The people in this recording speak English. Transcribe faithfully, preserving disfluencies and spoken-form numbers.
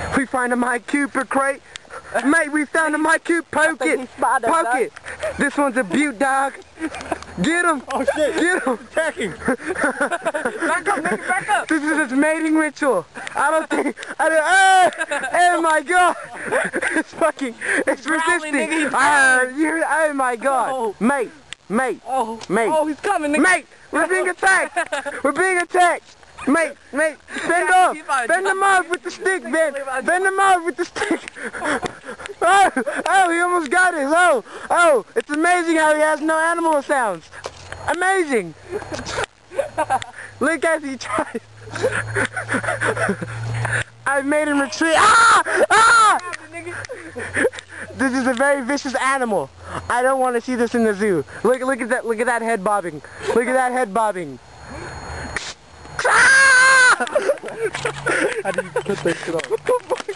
We find a Mike Cooper crate. Mate, we found a Mike Cooper. Poke it. Poke it. This one's a Butte dog. Get him. Oh shit. Get him. Attacking. Back up, nigga, back up. This is its mating ritual. I don't think, I don't, oh, oh my god. It's fucking, it's growling, resisting. nigga, he's Ah, you, oh my god. Oh. Mate, mate, Oh, mate. oh, he's coming, nigga. Mate, we're being attacked. We're being attacked. Mate, mate, bend off. Bend him off with the stick, Ben. Bend him off with the stick. Oh, oh, he almost got it. Oh, oh, it's amazing how he has no animal sounds. Amazing. Look as he tries. I made him retreat. Ah! Ah! This is a very vicious animal. I don't want to see this in the zoo. Look, look at that. Look at that head bobbing. Look at that head bobbing. How do you put that shit on?